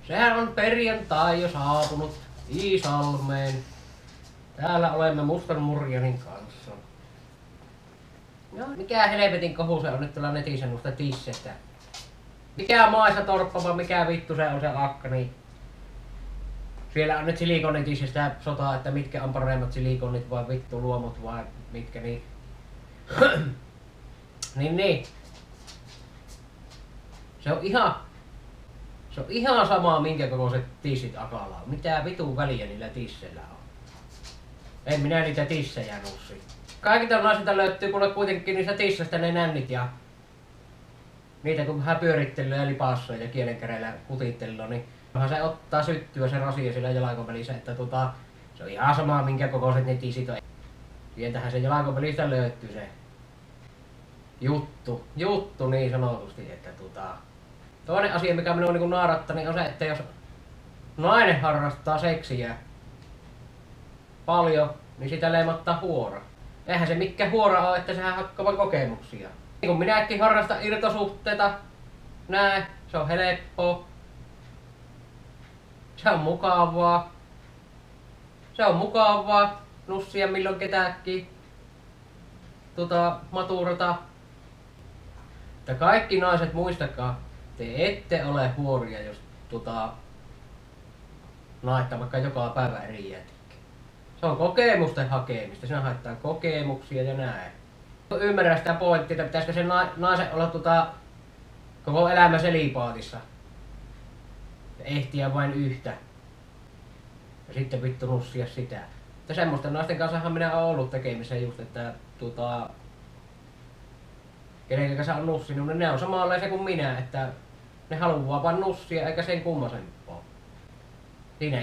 Sehän on perjantai jo saapunut Iisalmeen. Täällä olemme Mustan Murjanin kanssa. No, mikä helvetin kohu se on nyt tuolla netissä noista tissestä? Mikä maissa torppava, mikä vittu se on se akka, niin... Siellä on nyt silikonetissä sitä sotaa, että mitkä on paremmat silikonit vai vittu luomut vai mitkä niin... niin. Se on ihan sama minkä kokoiset tissit akalla on. Mitä vitun väliä niillä tisseillä on. En minä niitä tissejä nussi. Kaikilta naisilta löytyy kuule kuitenkin niistä tisseistä ne nännit ja... Niitä kun vähän pyörittelee ja lipassoja ja kielenkäreillä kutittelee, niin... Vähän se ottaa syttyä se rasia sillä jalakon välissä, että se on ihan sama minkä kokoiset ne tissit on. Sieltähän se jalakon välistä löytyy se juttu niin sanotusti, että toinen asia mikä minua niin naarattaa niin on se, että jos nainen harrastaa seksiä paljon, niin sitä leimattaa huora. Eihän se mikään huora ole, että sehän hakkaa vain kokemuksia. Niin kun minäkin harrastan irtosuhteita, näin, se on helppoa. Se on mukavaa. Se on mukavaa nussia milloin ketäkin. Maturata. Että kaikki naiset muistakaa, te ette ole huoria, jos naittaa vaikka joka päivä eri jätikkä. Se on kokemusten hakemista, siinä haetaan kokemuksia ja näin. Ymmärrän sitä pointtia, että pitäisikö se naisen olla koko elämä selipaatissa. Ja ehtiä vain yhtä. Ja sitten vittu nussia sitä. Mutta semmoisten naisten kanssahan minä olen ollut tekemisissä just, että kenen kanssa on nussinut, niin ne on samanlaisia kuin minä, että ne haluaa vain nussia eikä sen kummasempaa. Siinä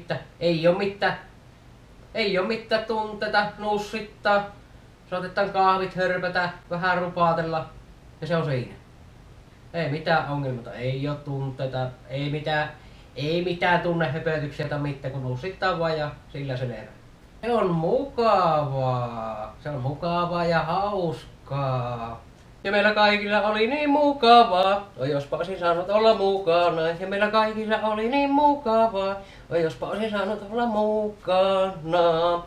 ei oo mitään tunteita, nussittaa, saatetaan kahvit hörpätä, vähän rupaatella ja se on siinä. Ei mitään ongelmata, ei oo tunteita, ei mitään tunnehöpötyksiä tai mitään, kun nussittaa vaan ja sillä selvä. Se on mukavaa ja hauskaa. Ja meillä kaikilla oli niin mukavaa, oi jospa olisin saanut olla mukana. Ja meillä kaikilla oli niin mukavaa, oi jospa olisin saanut olla mukana.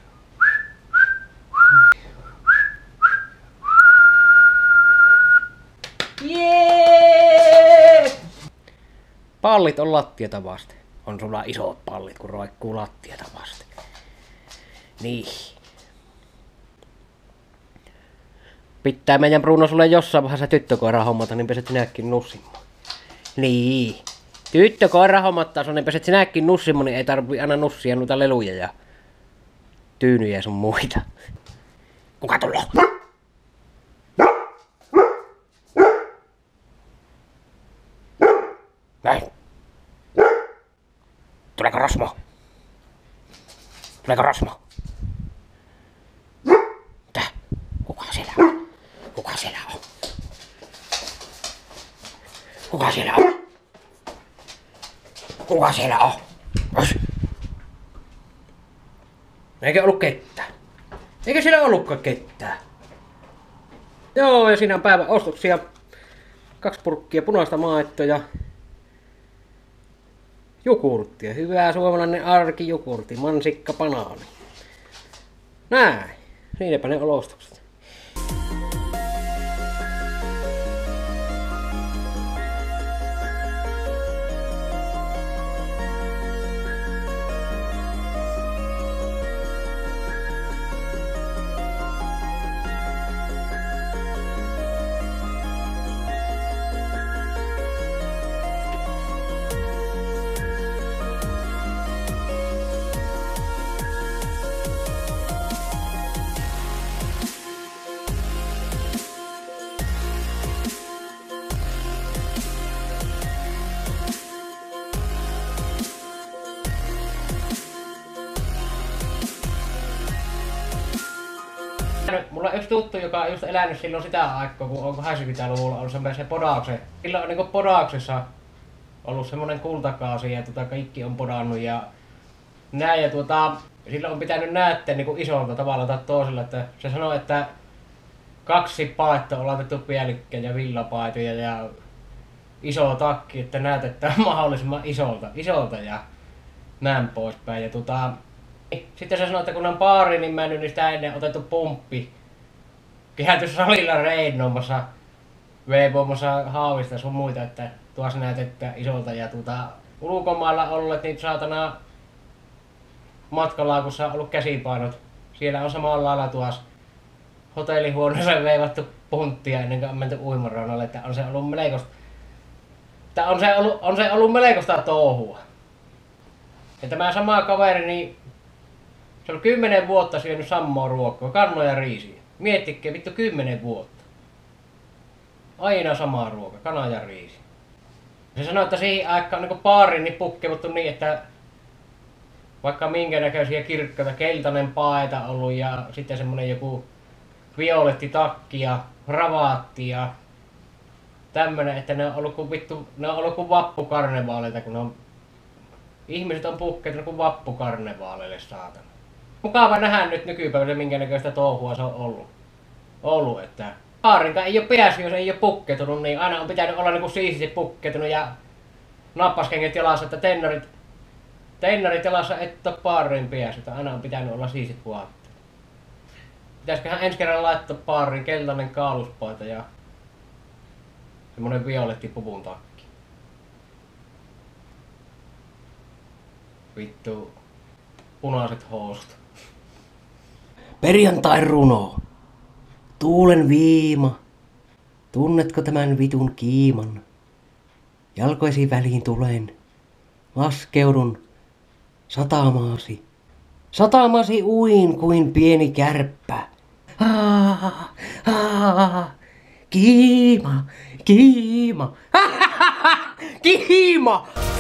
Jee! Pallit on lattiata vasten. On sulla isot pallit, kun roikkuu lattiata vasten. Niin. Pitää meidän Bruno sulle jossain vaiheessa tyttökoiraa hommata, niin peset sinäkin nussimaan. Niin. Tyttökoiraa hommattaa sun, niin peset sinäkin nussimaan, niin ei tarvii aina nussia noita leluja ja tyynyjä sun muita. Kuka tulee? Näin. Tuleeko Rosmo? Tuleeko Rosmo? Tää? Kuka siellä on? Kuka siellä on? Kuka siellä on? Kuka siellä on? Eikö ollut ketään? Eikö siellä ollutkaan ketään? Joo, ja siinä on päivän ostoksia. 2 purkkia punaista maitoa ja jogurttia. Hyvää suomalainen arkijogurtti, mansikka, banaani. Näin. Siinäpä ne ostokset. Mulla on yksi tuttu, joka on just elänyt silloin sitä aikaa, kun on 80-luvulla ollut semmoisen podauksen. Silloin on niinku podauksessa ollut semmonen kultakausi ja kaikki on podannut ja näin ja silloin on pitänyt näyttää niinku isolta tavalla tai toisella, että se sanoi, että 2 paetta on laitettu päällekkäin ja villapaitoja ja iso takki, että näytetään mahdollisimman isolta ja näin poispäin. Ja sitten se sanoi, että kun on baariin niin mennyt, niin sitä ennen otettu pumppi. Kehätyssalilla reinoimassa, veivoimassa haavista sun muita, että tuossa näytetään isolta. Ja ulkomailla olleet niin saatana matkalaakussa ollut käsipainot. Siellä on samalla lailla tuossa hotellihuoneessa veivattu punttia ennen kuin on menty uimaraunalle, että on se ollut melkoista. Että on se ollut melkoista touhua. Ja tämä sama kaveri, niin se on 10 vuotta syönyt samaa ruokaa, kannoja ja riisiä. Miettikää vittu 10 vuotta. Aina sama ruoka, kana ja riisi. Se sanoi, että siihen aikaan on niin baariin niin pukkevuttu niin, että vaikka minkä näköisiä kirkkoita, keltainen paeta ollut ja sitten semmonen joku violetti takki ja ravaatti ja tämmönen, että ne on ollut kuin vappukarnevaaleita, kun ihmiset on pukkeutunut kuin vappukarnevaaleille, saatana. Mukava nähdä nyt nykypäivänä minkä näköistä touhua se on ollut, että baarinkaan ei ole päässyt, jos ei ole pukkeutunut, niin aina on pitänyt olla niinku siististi pukkeutunut ja nappaskengät jalassa, että tennarit jalassa et ole baariin päässyt, aina on pitänyt olla siistit vaatteet. Pitäisiköhän ensi kerran laittaa baariin keltainen kaaluspaita ja semmonen violetti puvun takki. Vittu, punaiset housut. Perjantain runo. Tuulen viima. Tunnetko tämän vitun kiiman? Jalkoisi väliin tulen. Laskeudun satamaasi. Satamaasi uin kuin pieni kärppä. Kiima, kiima, kiima.